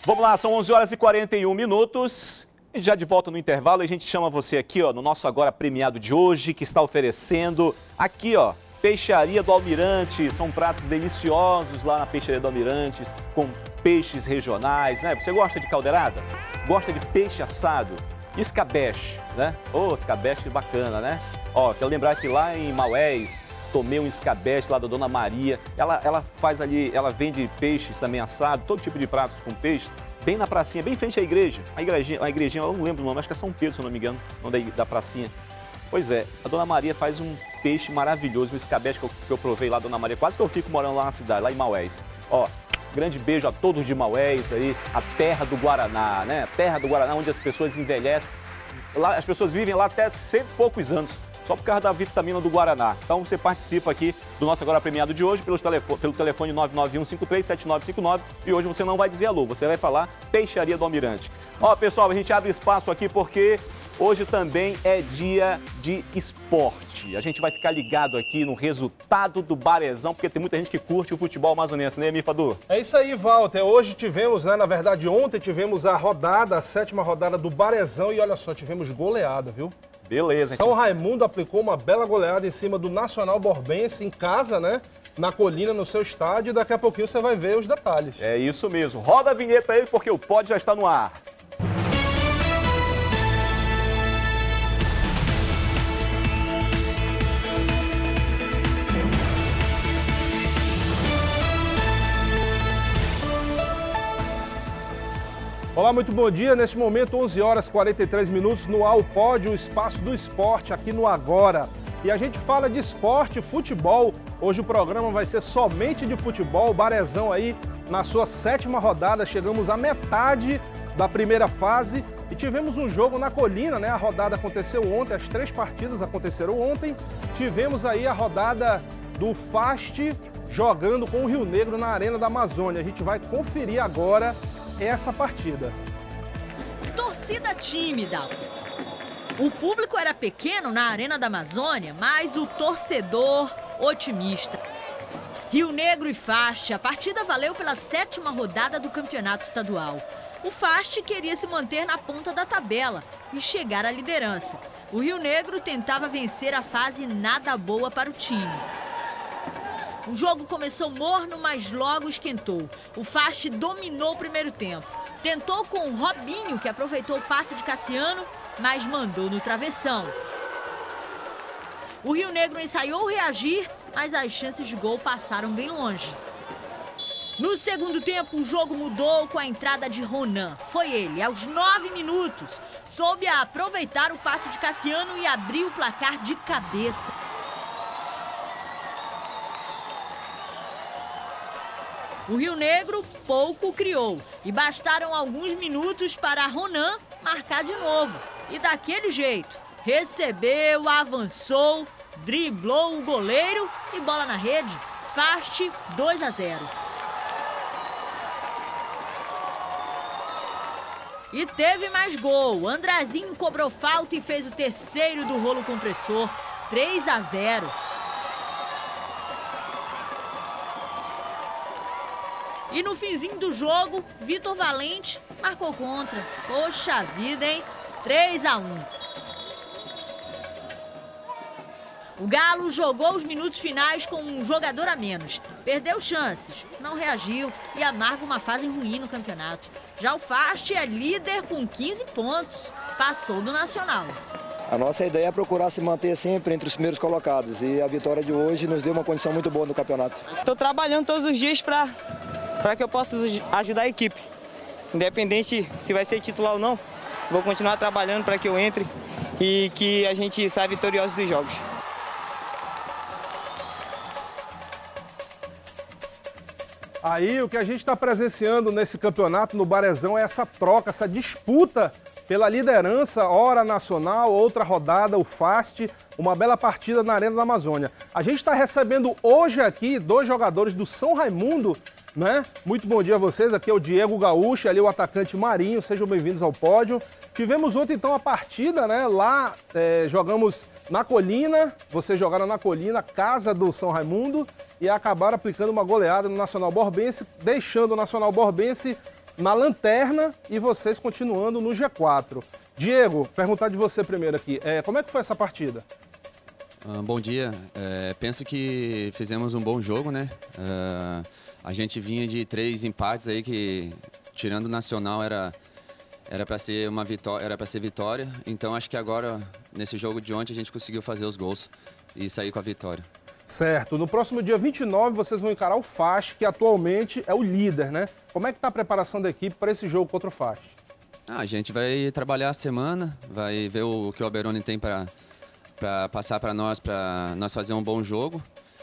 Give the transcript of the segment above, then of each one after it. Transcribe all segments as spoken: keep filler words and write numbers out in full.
Vamos lá, são onze horas e quarenta e um minutos. E já de volta no intervalo, a gente chama você aqui, ó, no nosso agora premiado de hoje, que está oferecendo aqui, ó, Peixaria do Almirante. São pratos deliciosos lá na Peixaria do Almirante, com peixes regionais, né? Você gosta de caldeirada? Gosta de peixe assado? E escabeche, né? Ô, oh, escabeche bacana, né? Ó, quero lembrar que lá em Maués, tomei um escabeche lá da Dona Maria. Ela, ela faz ali, ela vende peixes também assado, todo tipo de pratos com peixe, bem na pracinha, bem em frente à igreja. A igrejinha, a igrejinha, eu não lembro o nome, acho que é São Pedro, se eu não me engano, o nome da, da pracinha. Pois é, a Dona Maria faz um peixe maravilhoso, um escabeche que eu, que eu provei lá, Dona Maria. Quase que eu fico morando lá na cidade, lá em Maués. Ó, grande beijo a todos de Maués aí, a terra do Guaraná, né? A terra do Guaraná, onde as pessoas envelhecem. Lá, as pessoas vivem lá até cento e poucos anos, só por causa da vitamina do Guaraná. Então você participa aqui do nosso agora premiado de hoje pelo telefone, pelo telefone nove nove um cinco três sete nove cinco nove, e hoje você não vai dizer alô, você vai falar Peixaria do Almirante. Ó, pessoal, a gente abre espaço aqui porque hoje também é dia de esporte. A gente vai ficar ligado aqui no resultado do Barezão, porque tem muita gente que curte o futebol amazonense, né, Mifadu? É isso aí, Walter. Hoje tivemos, né, na verdade ontem tivemos a rodada, a sétima rodada do Barezão, e olha só, tivemos goleada, viu? Beleza. São Raimundo aplicou uma bela goleada em cima do Nacional Borbense, em casa, né? Na Colina, no seu estádio, e daqui a pouquinho você vai ver os detalhes. É isso mesmo. Roda a vinheta aí, porque o Pod já está no ar. Olá, muito bom dia. Neste momento, onze horas e quarenta e três minutos, no Ao Pódio, o espaço do esporte aqui no Agora. E a gente fala de esporte, futebol. Hoje o programa vai ser somente de futebol. O Barezão aí na sua sétima rodada. Chegamos à metade da primeira fase e tivemos um jogo na Colina, né? A rodada aconteceu ontem, as três partidas aconteceram ontem. Tivemos aí a rodada do Fast jogando com o Rio Negro na Arena da Amazônia. A gente vai conferir agora essa partida. Torcida tímida. O público era pequeno na Arena da Amazônia, mas o torcedor otimista. Rio Negro e Fast, a partida valeu pela sétima rodada do campeonato estadual. O Fast queria se manter na ponta da tabela e chegar à liderança. O Rio Negro tentava vencer a fase nada boa para o time. O jogo começou morno, mas logo esquentou. O Fast dominou o primeiro tempo. Tentou com o Robinho, que aproveitou o passe de Cassiano, mas mandou no travessão. O Rio Negro ensaiou reagir, mas as chances de gol passaram bem longe. No segundo tempo, o jogo mudou com a entrada de Ronan. Foi ele, aos nove minutos, soube aproveitar o passe de Cassiano e abriu o placar de cabeça. O Rio Negro pouco criou e bastaram alguns minutos para Ronan marcar de novo. E daquele jeito, recebeu, avançou, driblou o goleiro e bola na rede. Fast dois a zero. E teve mais gol. Andrezinho cobrou falta e fez o terceiro do rolo compressor, três a zero. E no finzinho do jogo, Vitor Valente marcou contra. Poxa vida, hein? três a um. O Galo jogou os minutos finais com um jogador a menos. Perdeu chances, não reagiu e amarga uma fase ruim no campeonato. Já o Fast é líder com quinze pontos. Passou do Nacional. A nossa ideia é procurar se manter sempre entre os primeiros colocados. E a vitória de hoje nos deu uma condição muito boa no campeonato. Estou trabalhando todos os dias para... para que eu possa ajudar a equipe. Independente se vai ser titular ou não, vou continuar trabalhando para que eu entre e que a gente saia vitorioso dos jogos. Aí o que a gente está presenciando nesse campeonato, no Barezão, é essa troca, essa disputa pela liderança, hora nacional, outra rodada, o Fast, uma bela partida na Arena da Amazônia. A gente está recebendo hoje aqui dois jogadores do São Raimundo, né? Muito bom dia a vocês, aqui é o Diego Gaúcho, ali o atacante Marinho, sejam bem-vindos ao pódio. Tivemos ontem então a partida, né? Lá é, jogamos na Colina, vocês jogaram na Colina, casa do São Raimundo, e acabaram aplicando uma goleada no Nacional Borbense, deixando o Nacional Borbense na lanterna e vocês continuando no G quatro. Diego, perguntar de você primeiro aqui, é, como é que foi essa partida? Uh, bom dia, é, penso que fizemos um bom jogo, né? Uh, a gente vinha de três empates aí que, tirando o Nacional, era era para ser uma vitória, era para ser vitória. Então acho que agora nesse jogo de ontem a gente conseguiu fazer os gols e sair com a vitória. Certo. No próximo dia vinte e nove vocês vão encarar o F A S, que atualmente é o líder, né? Como é que está a preparação da equipe para esse jogo contra o F A S? Ah, a gente vai trabalhar a semana, vai ver o que o Alberoni tem para para passar para nós, para nós fazer um bom jogo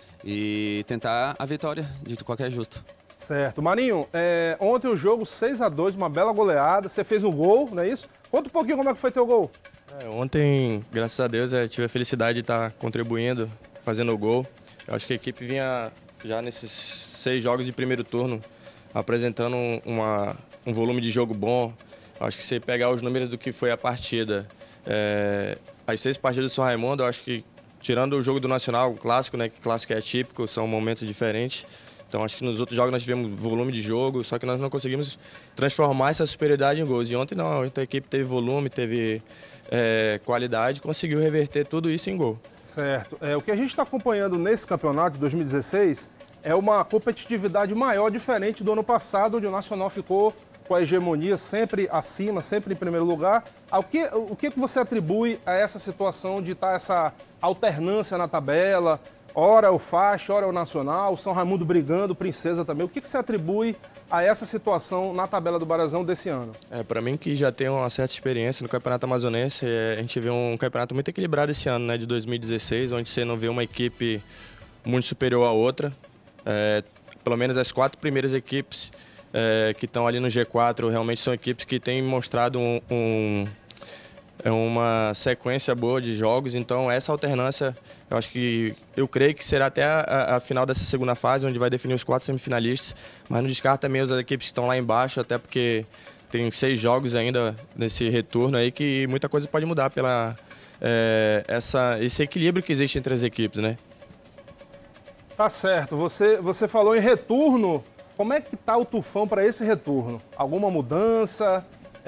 e tentar a vitória de qualquer justo. Certo. Marinho, é, ontem o jogo seis a dois, uma bela goleada, você fez um gol, não é isso? Conta um pouquinho como é que foi teu gol. É, ontem, graças a Deus, eu tive a felicidade de estar contribuindo, fazendo o gol. Eu acho que a equipe vinha já nesses seis jogos de primeiro turno apresentando uma, um volume de jogo bom. Eu acho que se pegar os números do que foi a partida, é, as seis partidas do São Raimundo, eu acho que, tirando o jogo do Nacional, o clássico, né, que clássico é atípico, são momentos diferentes. Então acho que nos outros jogos nós tivemos volume de jogo, só que nós não conseguimos transformar essa superioridade em gols. E ontem não, ontem a equipe teve volume, teve é, qualidade, conseguiu reverter tudo isso em gol. Certo. É, o que a gente está acompanhando nesse campeonato de dois mil e dezesseis é uma competitividade maior, diferente do ano passado, onde o Nacional ficou com a hegemonia sempre acima, sempre em primeiro lugar. O que, o que você atribui a essa situação de estar essa alternância na tabela? Ora o F A S, ora o Nacional, São Raimundo brigando, Princesa também. O que você atribui a essa situação na tabela do Barazão desse ano? É, para mim, que já tenho uma certa experiência no Campeonato Amazonense, é, a gente vê um campeonato muito equilibrado esse ano, né, de dois mil e dezesseis, onde você não vê uma equipe muito superior à outra. É, pelo menos as quatro primeiras equipes é, que estão ali no G quatro realmente são equipes que têm mostrado um, um, uma sequência boa de jogos. Então essa alternância, eu acho que, eu creio que será até a, a final dessa segunda fase, onde vai definir os quatro semifinalistas, mas não descarta também as equipes que estão lá embaixo, até porque tem seis jogos ainda nesse retorno aí que muita coisa pode mudar pela é, essa, esse equilíbrio que existe entre as equipes, né? Tá certo. Você, você falou em retorno. Como é que tá o Tufão para esse retorno? Alguma mudança?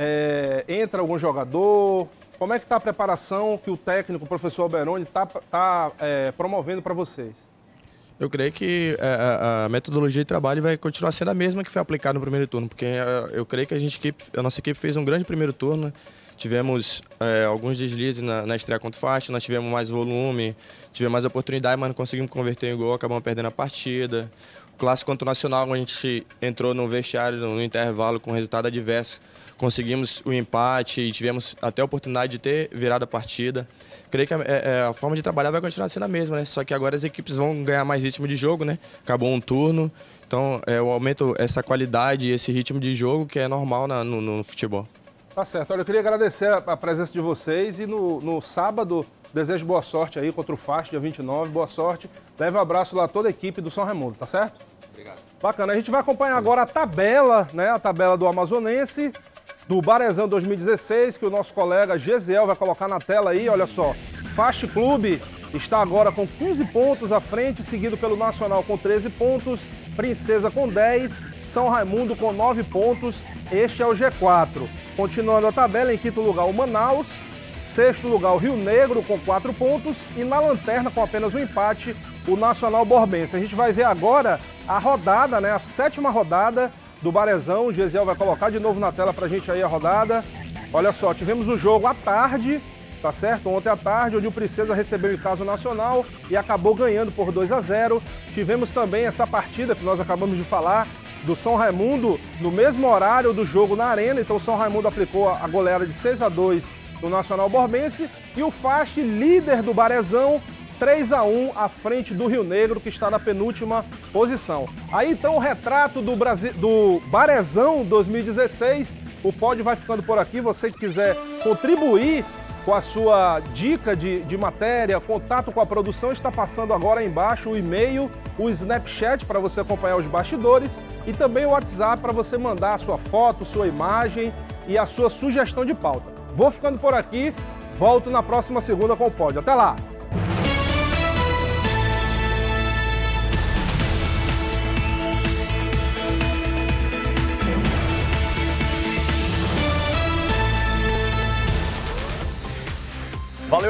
É, entra algum jogador? Como é que está a preparação que o técnico, o professor Alberoni, está tá, é, promovendo para vocês? Eu creio que a, a metodologia de trabalho vai continuar sendo a mesma que foi aplicada no primeiro turno, porque eu creio que a, gente, a nossa equipe fez um grande primeiro turno. Tivemos é, alguns deslizes na, na estreia contra o F A S, nós tivemos mais volume, tivemos mais oportunidade, mas não conseguimos converter em gol, acabamos perdendo a partida. O clássico contra o Nacional, a gente entrou no vestiário no intervalo com resultado adverso, conseguimos o empate e tivemos até a oportunidade de ter virado a partida. Creio que a, a, a forma de trabalhar vai continuar sendo a mesma, né? Só que agora as equipes vão ganhar mais ritmo de jogo, né? Acabou um turno, então é, eu aumento essa qualidade e esse ritmo de jogo que é normal na, no, no futebol. Tá certo. Olha, eu queria agradecer a presença de vocês e no, no sábado desejo boa sorte aí contra o F A S, dia vinte e nove, boa sorte. Leve um abraço lá a toda a equipe do São Raimundo, tá certo? Obrigado. Bacana. A gente vai acompanhar agora a tabela, né? A tabela do Amazonense, do Barazão dois mil e dezesseis, que o nosso colega Gesiel vai colocar na tela aí, olha só. F A S Clube está agora com quinze pontos à frente, seguido pelo Nacional com treze pontos, Princesa com dez, São Raimundo com nove pontos, este é o G quatro. Continuando a tabela, em quinto lugar o Manaus, sexto lugar o Rio Negro com quatro pontos e na lanterna com apenas um empate o Nacional Borbense. A gente vai ver agora a rodada, né, a sétima rodada do Barazão. O Gesiel vai colocar de novo na tela pra gente aí a rodada. Olha só, tivemos o jogo à tarde, tá certo? Ontem à tarde, onde o Princesa recebeu em casa o Nacional e acabou ganhando por dois a zero. Tivemos também essa partida que nós acabamos de falar, do São Raimundo, no mesmo horário do jogo na Arena. Então o São Raimundo aplicou a goleada de seis a dois no Nacional Borbense. E o F A S, líder do Barazão, três a um à frente do Rio Negro, que está na penúltima posição. Aí então o retrato do, Brasil, do Barazão dois mil e dezesseis. O pódio vai ficando por aqui. Você que quiser contribuir com a sua dica de, de matéria, contato com a produção, está passando agora aí embaixo o e-mail, o Snapchat para você acompanhar os bastidores e também o WhatsApp para você mandar a sua foto, sua imagem e a sua sugestão de pauta. Vou ficando por aqui, volto na próxima segunda com o pódio. Até lá!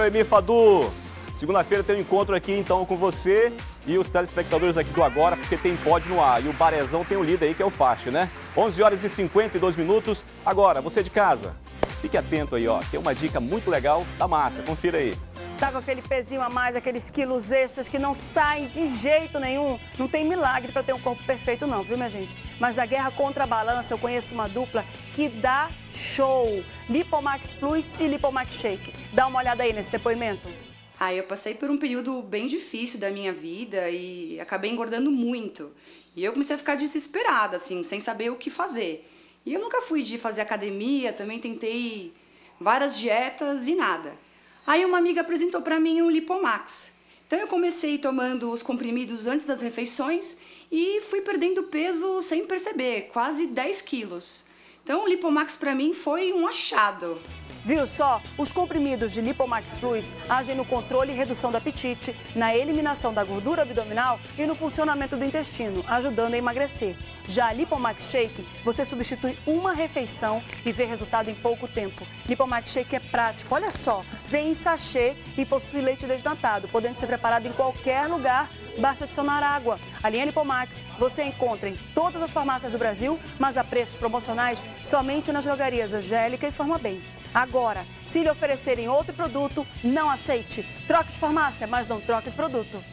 Valeu, Emir Fadu. Segunda-feira tem um encontro aqui, então, com você e os telespectadores aqui do Agora, porque tem pódio no ar. E o Barezão tem um líder aí, que é o Faixa, né? onze horas e cinquenta e dois minutos. Agora, você de casa, fique atento aí, ó. Tem uma dica muito legal da Márcia. Confira aí. Tá com aquele pezinho a mais, aqueles quilos extras que não saem de jeito nenhum. Não tem milagre para ter um corpo perfeito não, viu, minha gente? Mas na guerra contra a balança, eu conheço uma dupla que dá show. Lipomax Plus e Lipomax Shake. Dá uma olhada aí nesse depoimento. Ah, eu passei por um período bem difícil da minha vida e acabei engordando muito. E eu comecei a ficar desesperada, assim, sem saber o que fazer. E eu nunca fui de fazer academia, também tentei várias dietas e nada. Aí uma amiga apresentou para mim o Lipomax. Então eu comecei tomando os comprimidos antes das refeições e fui perdendo peso sem perceber, quase dez quilos. Então o Lipomax para mim foi um achado. Viu só? Os comprimidos de Lipomax Plus agem no controle e redução do apetite, na eliminação da gordura abdominal e no funcionamento do intestino, ajudando a emagrecer. Já a Lipomax Shake, você substitui uma refeição e vê resultado em pouco tempo. Lipomax Shake é prático, olha só, vem em sachê e possui leite desnatado, podendo ser preparado em qualquer lugar, basta adicionar água. A linha Lipomax você encontra em todas as farmácias do Brasil, mas a preços promocionais somente nas drogarias Angélica e Forma Bem. Agora, se lhe oferecerem outro produto, não aceite. Troque de farmácia, mas não troque de produto.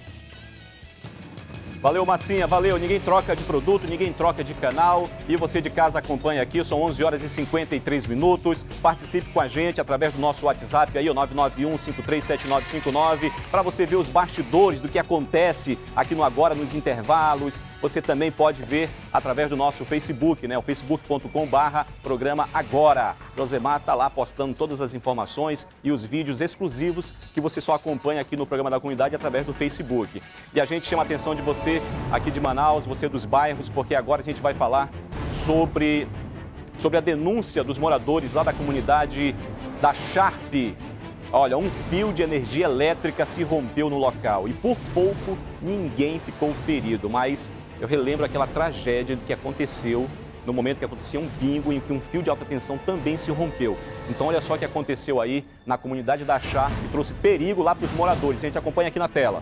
Valeu, Massinha, valeu. Ninguém troca de produto, ninguém troca de canal. E você de casa acompanha aqui, são onze horas e cinquenta e três minutos. Participe com a gente através do nosso WhatsApp aí, o nove nove um, cinco três sete nove cinco nove, para você ver os bastidores do que acontece aqui no Agora, nos intervalos. Você também pode ver através do nosso Facebook, né? O facebook ponto com barra programa Agora. Josemar está lá postando todas as informações e os vídeos exclusivos que você só acompanha aqui no Programa da Comunidade através do Facebook. E a gente chama a atenção de você aqui de Manaus, você dos bairros, porque agora a gente vai falar sobre, sobre a denúncia dos moradores lá da comunidade da Sharp. Olha, um fio de energia elétrica se rompeu no local e por pouco ninguém ficou ferido, mas eu relembro aquela tragédia que aconteceu no momento que acontecia um bingo em que um fio de alta tensão também se rompeu. Então olha só o que aconteceu aí na comunidade da Sharp, que trouxe perigo lá para os moradores. A gente acompanha aqui na tela.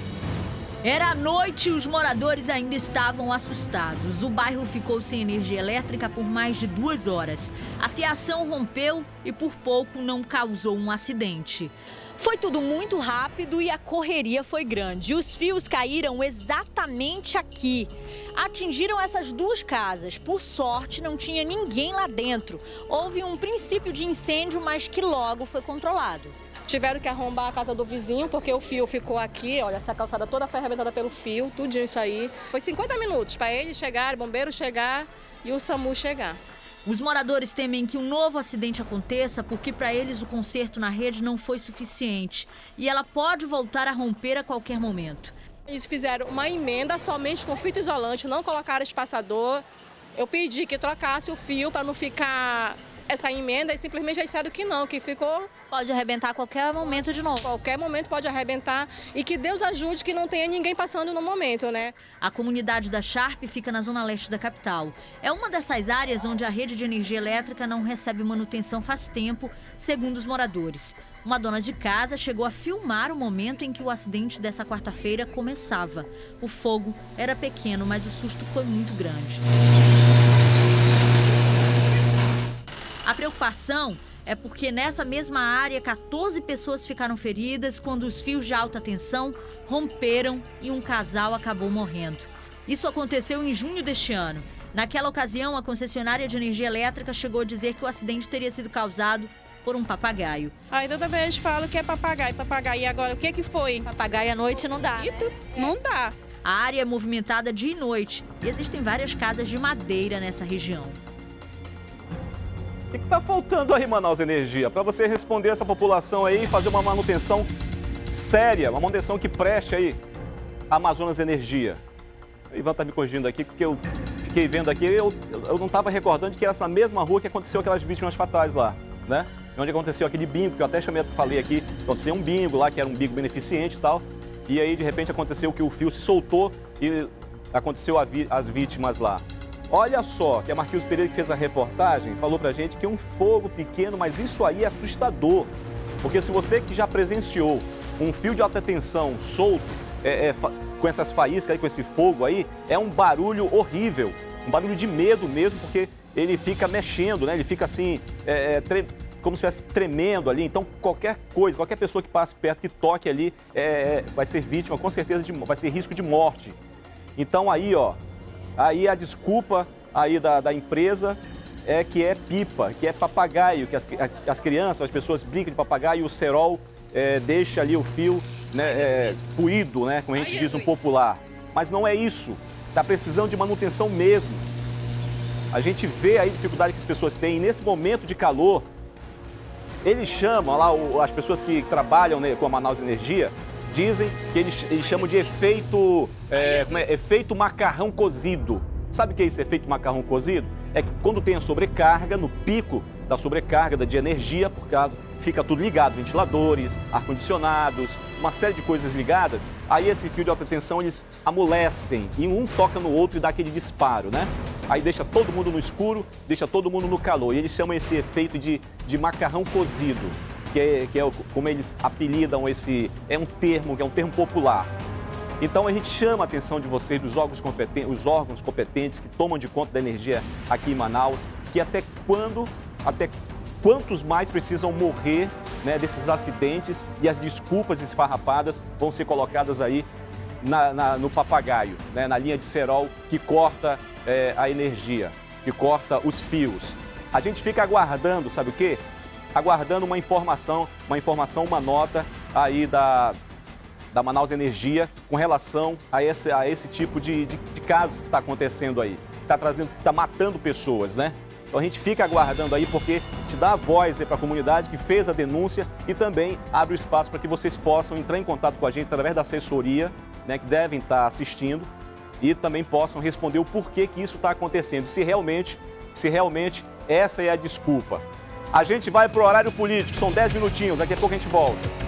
Era noite e os moradores ainda estavam assustados. O bairro ficou sem energia elétrica por mais de duas horas. A fiação rompeu e por pouco não causou um acidente. Foi tudo muito rápido e a correria foi grande. Os fios caíram exatamente aqui. Atingiram essas duas casas. Por sorte, não tinha ninguém lá dentro. Houve um princípio de incêndio, mas que logo foi controlado. Tiveram que arrombar a casa do vizinho, porque o fio ficou aqui, olha, essa calçada toda foi arrebentada pelo fio, tudinho isso aí. Foi cinquenta minutos para eles chegar, bombeiro chegar e o SAMU chegar. Os moradores temem que um novo acidente aconteça porque para eles o conserto na rede não foi suficiente e ela pode voltar a romper a qualquer momento. Eles fizeram uma emenda somente com fita isolante, não colocaram espaçador. Eu pedi que trocasse o fio para não ficar essa emenda e simplesmente eles disseram que não, que ficou... Pode arrebentar a qualquer momento de novo. Qualquer momento pode arrebentar e que Deus ajude que não tenha ninguém passando no momento, né? A comunidade da Sharp fica na zona leste da capital. É uma dessas áreas onde a rede de energia elétrica não recebe manutenção faz tempo, segundo os moradores. Uma dona de casa chegou a filmar o momento em que o acidente dessa quarta-feira começava. O fogo era pequeno, mas o susto foi muito grande. A preocupação é porque nessa mesma área, quatorze pessoas ficaram feridas quando os fios de alta tensão romperam e um casal acabou morrendo. Isso aconteceu em junho deste ano. Naquela ocasião, a concessionária de energia elétrica chegou a dizer que o acidente teria sido causado por um papagaio. Aí toda vez falo que é papagaio, papagaio. E agora, o que que foi? Papagaio à noite não dá, né? Não dá. A área é movimentada dia e noite e existem várias casas de madeira nessa região. O que está faltando aí, Manaus Energia, para você responder essa população aí e fazer uma manutenção séria, uma manutenção que preste aí a Amazonas Energia? O Ivan está me corrigindo aqui, porque eu fiquei vendo aqui, eu, eu não estava recordando que era essa mesma rua que aconteceu aquelas vítimas fatais lá, né? Onde aconteceu aquele bingo, que eu até chamei, falei aqui, aconteceu um bingo lá, que era um bingo beneficente e tal, e aí de repente aconteceu que o fio se soltou e aconteceu a vi, as vítimas lá. Olha só, que a Marquinhos Pereira, que fez a reportagem, falou pra gente que é um fogo pequeno, mas isso aí é assustador. Porque se você que já presenciou um fio de alta tensão solto, é, é, com essas faíscas aí, com esse fogo aí, é um barulho horrível, um barulho de medo mesmo, porque ele fica mexendo, né? Ele fica assim, é, é, tre... como se estivesse tremendo ali. Então, qualquer coisa, qualquer pessoa que passe perto, que toque ali, é, vai ser vítima, com certeza, de, vai ser risco de morte. Então, aí, ó, aí a desculpa aí da, da empresa é que é pipa, que é papagaio, que as, as crianças, as pessoas brincam de papagaio e o cerol é, deixa ali o fio, né, é, puído, né, como a gente diz no popular. Mas não é isso, está precisando de manutenção mesmo. A gente vê aí a dificuldade que as pessoas têm e nesse momento de calor, eles chamam lá, as pessoas que trabalham, né, com a Manaus Energia, dizem que eles, eles chamam de efeito, é, como é, efeito macarrão cozido. Sabe o que é esse efeito macarrão cozido? É que quando tem a sobrecarga, no pico da sobrecarga de energia, por causa, fica tudo ligado, ventiladores, ar-condicionados, uma série de coisas ligadas, aí esse fio de alta tensão eles amolecem e um toca no outro e dá aquele disparo, né? Aí deixa todo mundo no escuro, deixa todo mundo no calor. E eles chamam esse efeito de, de macarrão cozido, que é, que é como eles apelidam esse, é um termo, que é um termo popular. Então a gente chama a atenção de vocês, dos órgãos competentes, os órgãos competentes que tomam de conta da energia aqui em Manaus, que até quando, até quantos mais precisam morrer, né, desses acidentes e as desculpas esfarrapadas vão ser colocadas aí na, na, no papagaio, né, na linha de cerol que corta é, a energia, que corta os fios. A gente fica aguardando, sabe o quê? Aguardando uma informação, uma informação, uma nota aí da... da Manaus Energia com relação a esse, a esse tipo de, de, de casos que está acontecendo aí, que está trazendo, está matando pessoas, né? Então a gente fica aguardando aí porque te dá a voz aí para a comunidade que fez a denúncia e também abre o espaço para que vocês possam entrar em contato com a gente através da assessoria, né, que devem estar assistindo e também possam responder o porquê que isso está acontecendo, se realmente, se realmente essa é a desculpa. A gente vai para o horário político, são dez minutinhos, daqui a pouco a gente volta.